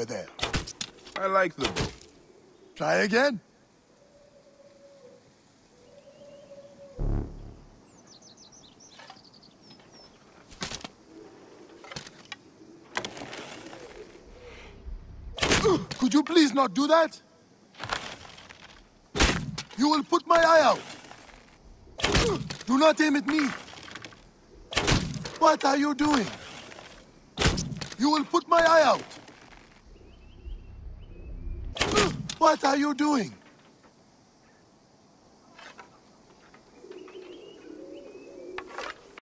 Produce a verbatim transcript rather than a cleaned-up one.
over there. I like the bow. Try again. Could you please not do that? You will put my eye out. Do not aim at me. What are you doing? You will put my eye out. What are you doing?